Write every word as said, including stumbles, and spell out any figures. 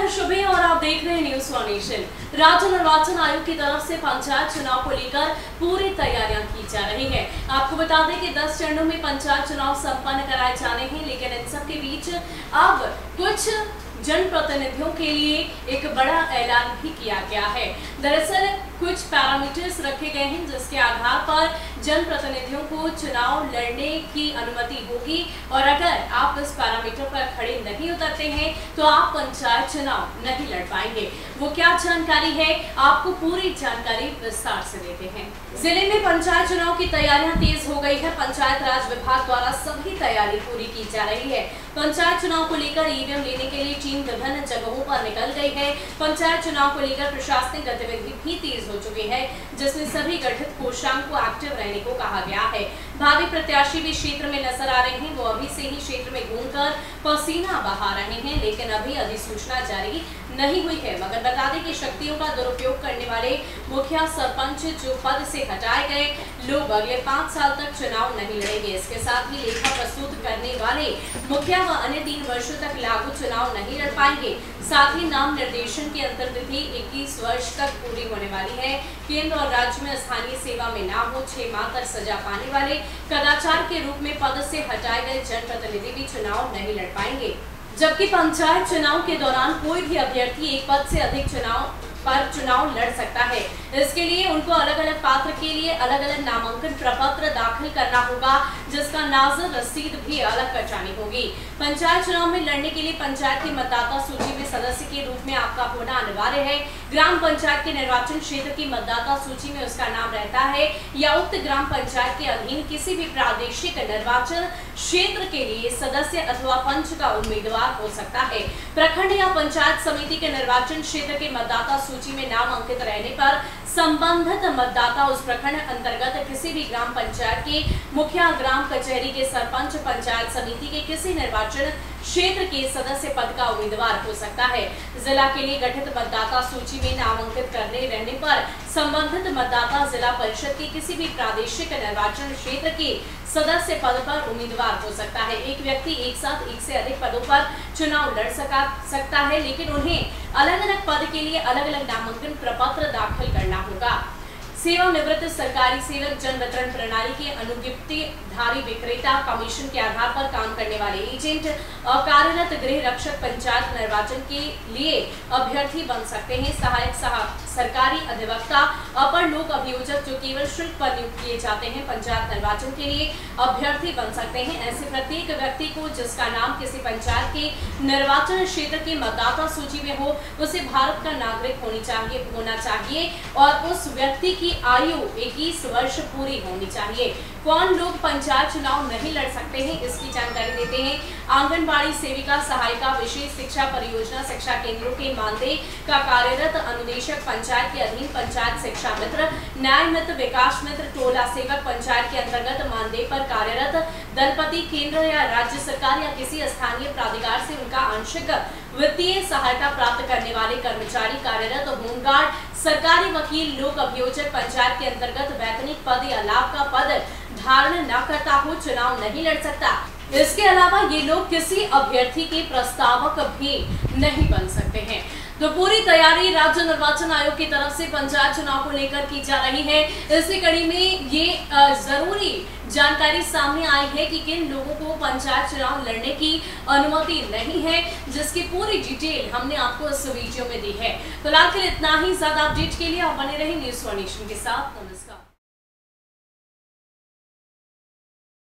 मैं शुभे और आप देख रहे हैं न्यूज वन नेशन। राज्य निर्वाचन आयोग की तरफ से पंचायत चुनाव को लेकर पूरी तैयारियां की जा रही है। आपको बता दें कि दस चरणों में पंचायत चुनाव संपन्न कराए जाने हैं, लेकिन इन सब के बीच अब कुछ जनप्रतिनिधियों के लिए एक बड़ा ऐलान भी किया गया है। दरअसल कुछ पैरामीटर्स रखे गए हैं जिसके आधार पर जनप्रतिनिधियों को चुनाव लड़ने की अनुमति होगी, और अगर आप इस पैरामीटर पर खड़े नहीं उतरते हैं तो आप पंचायत चुनाव नहीं लड़ पाएंगे। वो क्या जानकारी है, आपको पूरी जानकारी विस्तार से देते हैं। जिले में पंचायत चुनाव की तैयारियां तेज हो गई है। पंचायत राज विभाग द्वारा सभी तैयारी पूरी की जा रही है। पंचायत चुनाव को लेकर ईवीएम लेने के लिए टीम विभिन्न जगहों पर निकल गई है। पंचायत चुनाव को लेकर प्रशासनिक गतिविधि भी तेज हो चुकी है, जिसमें सभी गठित कोषांग को एक्टिव रहने को कहा गया है। भावी प्रत्याशी भी क्षेत्र में नजर आ रहे हैं। वो अभी से ही क्षेत्र में घूमकर पसीना बहा रहे हैं, लेकिन अभी अधिसूचना जारी नहीं हुई है। मगर बता दें कि शक्तियों का दुरुपयोग करने वाले मुखिया सरपंच जो पद से हटाए गए लोग अगले पाँच साल तक चुनाव नहीं लड़ेंगे। इसके साथ ही लेखा प्रस्तुत करने वाले मुखिया व अन्य तीन वर्षों तक लागू चुनाव नहीं लड़ पाएंगे। साथ ही नाम निर्देशन की अंतर्विधि इक्कीस वर्ष तक पूरी होने वाली है। केंद्र और राज्य में स्थानीय सेवा में ना हो छह माह तक सजा पाने वाले कदाचार के रूप में पद से हटाए गए जनप्रतिनिधि भी चुनाव नहीं लड़ पाएंगे। जबकि पंचायत चुनाव के दौरान कोई भी अभ्यर्थी एक पद से अधिक चुनाव पर चुनाव लड़ सकता है। इसके लिए उनको अलग अलग पात्र के लिए अलग अलग नामांकन प्रपत्र दाखिल करना होगा, जिसका नाज़र रसीद भी अलग कटानी होगी। पंचायत चुनाव में लड़ने के लिए पंचायत की मतदाता सूची में सदस्य के रूप में आपका होना अनिवार्य है। ग्राम पंचायत के निर्वाचन क्षेत्र की मतदाता सूची में उसका नाम रहता है या उक्त ग्राम पंचायत के अधीन किसी भी प्रादेशिक निर्वाचन क्षेत्र के लिए सदस्य अथवा पंच का उम्मीदवार हो सकता है। प्रखंड या पंचायत समिति के निर्वाचन क्षेत्र के मतदाता सूची में नाम अंकित रहने पर संबंधित मतदाता उस प्रखंड अंतर्गत किसी भी ग्राम पंचायत के मुखिया, ग्राम कचहरी के सरपंच, पंचायत समिति के किसी निर्वाचन क्षेत्र के सदस्य पद का उम्मीदवार हो सकता है। जिला के लिए गठित मतदाता सूची में नाम अंकित करने रहने पर संबंधित मतदाता जिला परिषद के किसी भी प्रादेशिक निर्वाचन क्षेत्र के सदस्य पद पर उम्मीदवार हो सकता है। एक व्यक्ति एक साथ एक से अधिक पदों पर चुनाव लड़ सका सकता है, लेकिन उन्हें अलग अलग पद के लिए अलग अलग नामांकन प्रपत्र दाखिल करना होगा। सेवानिवृत्त सरकारी सेवक जन वितरण प्रणाली के अनुज्ञप्तिधारी विक्रेता, कमीशन के आधार पर काम करने वाले एजेंट, कार्यरत गृह रक्षक पंचायत निर्वाचन के लिए अभ्यर्थी बन सकते हैं। सहायक सहा, सरकारी अधिवक्ता, अपर लोक अभियोजक जो केवल शुल्क पर नियुक्त किए जाते हैं, पंचायत निर्वाचन के लिए अभ्यर्थी बन सकते हैं। ऐसे प्रत्येक व्यक्ति को जिसका नाम किसी पंचायत के निर्वाचन क्षेत्र की मतदाता सूची में हो, उसे भारत का नागरिक होनी चाहिए होना चाहिए और उस व्यक्ति की आयु इक्कीस वर्ष पूरी होनी चाहिए। कौन लोग पंचायत चुनाव नहीं लड़ सकते हैं, इसकी जानकारी देते हैं। आंगनबाड़ी सेविका, सहायिका, विशेष शिक्षा परियोजना शिक्षा केंद्रों के मानदेय का कार्यरत अनुदेशक, पंचायत के अधीन पंचायत शिक्षा मित्र, न्याय मित्र, विकास मित्र, टोला सेवक, पंचायत के अंतर्गत मानदेय पर कार्यरत दलपति, केंद्र या राज्य सरकार या किसी स्थानीय प्राधिकार से उनका आंशिक वित्तीय सहायता प्राप्त करने वाले कर्मचारी, कार्यरत होमगार्ड, सरकारी वकील, लोक अभियोजक, पंचायत के अंतर्गत वैतनिक पद या लाभ का पद धारण न करता हो चुनाव नहीं लड़ सकता। इसके अलावा ये लोग किसी अभ्यर्थी के प्रस्तावक भी नहीं बन सकते हैं। तो पूरी तैयारी राज्य निर्वाचन आयोग की तरफ से पंचायत चुनाव को लेकर की जा रही है। इसी कड़ी में ये जरूरी जानकारी सामने आई है कि किन लोगों को पंचायत चुनाव लड़ने की अनुमति नहीं है, जिसकी पूरी डिटेल हमने आपको इस वीडियो में दी है। फिलहाल के लिए इतना ही। ज्यादा अपडेट के लिए आप बने रहे न्यूज वन नेशन के साथ। नमस्कार।